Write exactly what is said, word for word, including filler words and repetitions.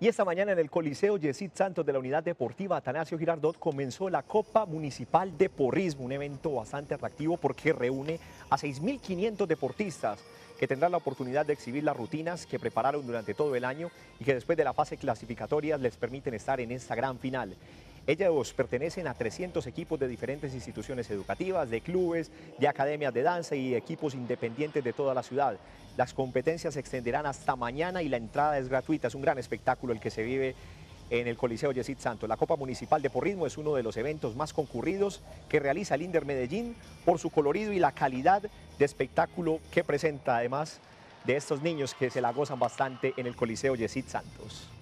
Y esta mañana en el Coliseo Yesid Santos de la Unidad Deportiva Atanasio Girardot comenzó la Copa Municipal de Porrismo, un evento bastante atractivo porque reúne a seis mil quinientos deportistas que tendrán la oportunidad de exhibir las rutinas que prepararon durante todo el año y que después de la fase clasificatoria les permiten estar en esta gran final. Ellos pertenecen a trescientos equipos de diferentes instituciones educativas, de clubes, de academias de danza y equipos independientes de toda la ciudad. Las competencias se extenderán hasta mañana y la entrada es gratuita. Es un gran espectáculo el que se vive en el Coliseo Yesid Santos. La Copa Municipal de Porrismo es uno de los eventos más concurridos que realiza el INDER Medellín por su colorido y la calidad de espectáculo que presenta, además de estos niños que se la gozan bastante en el Coliseo Yesid Santos.